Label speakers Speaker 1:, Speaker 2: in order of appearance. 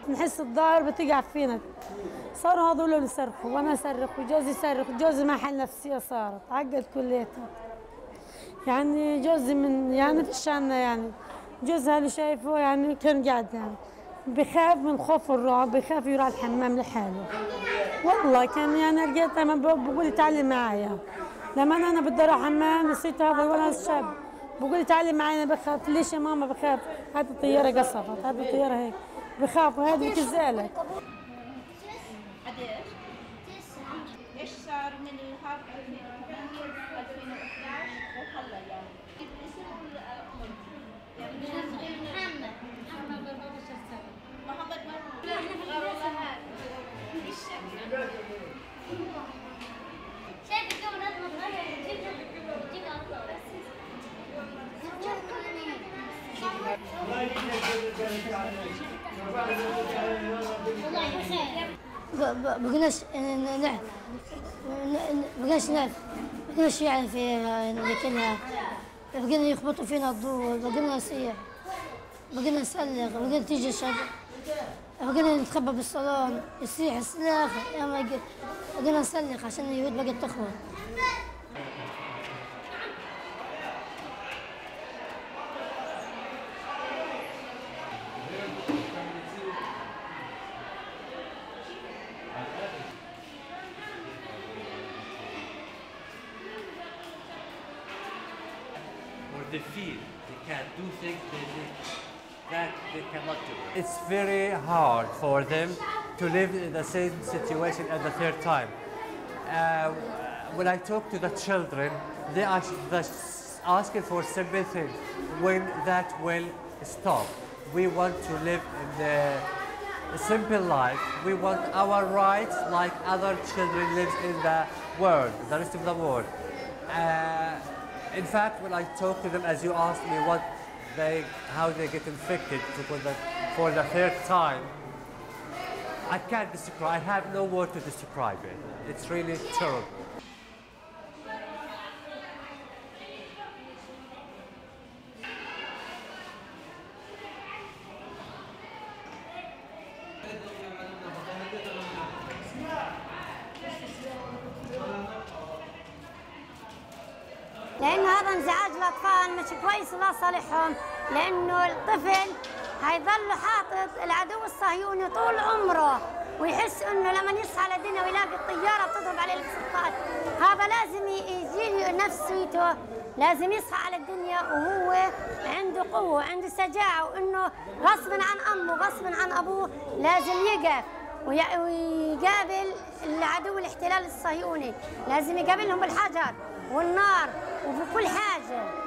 Speaker 1: نحس الظهر بتقع فينا. صاروا هذول يصرخوا وانا اصرخ وجوزي يصرخ، جوزي ما حل نفسيه، صارت عقد كليتها. يعني جوزي يعني فيش عنا، يعني جوزها اللي شايفه يعني كان قاعد يعني بخاف من خوف الرعب، بخاف يروح الحمام لحاله. والله كان يعني لقيت انا بقول لي تعالي معايا، لما انا بدي اروح حمام نسيت هذا الولد الشاب بقول لي تعالي معايا، انا بخاف. ليش يا ماما بخاف؟ هذه الطياره قصفت، هذه الطياره هيك بخاف، وهذه بتزعلك.
Speaker 2: ايش صار من الهرب 2008 2011 وهلا يعني؟ الاسم والعمر يعني محمد 14 سنه. محمد لا احنا والله هذا شايف الجو لازم تغير، جيب
Speaker 3: بقناش بقناش يعني في لكنها بقينا يخبطوا فينا الضوء، بقينا نصيح، بقينا نسلخ، بقينا تيجي الشجر، بقينا نتخبى بالصالون يصيح السلاخ، يا ما بقينا نسلخ عشان اليهود بقت تخبط.
Speaker 4: They feel they can't do things that they cannot do. It's very hard for them to live in the same situation at the third time. When I talk to the children, they are asking for simple things. When that will stop, we want to live in a simple life. We want our rights like other children live in the world, the rest of the world. In fact, when I talk to them, as you asked me how they get infected for the third time, I can't describe, I have no word to describe it. It's really terrible.
Speaker 3: لأنه هذا انزعاج الأطفال مش كويس لصالحهم، لأنه الطفل هيظل حاطط العدو الصهيوني طول عمره، ويحس إنه لما يصحى على الدنيا ويلاقي الطيارة بتضرب عليه القصاص، هذا لازم يجي نفسيته، لازم يصحى على الدنيا وهو عنده قوة، عنده شجاعة، وإنه غصبا عن أمه غصبا عن أبوه لازم يقف ويقابل العدو الاحتلال الصهيوني، لازم يقابلهم بالحجر والنار وبكل حاجة.